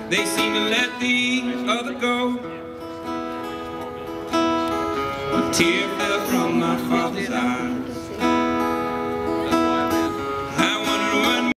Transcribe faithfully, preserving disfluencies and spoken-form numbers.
They seem to let the other go. A tear fell from my father's eyes.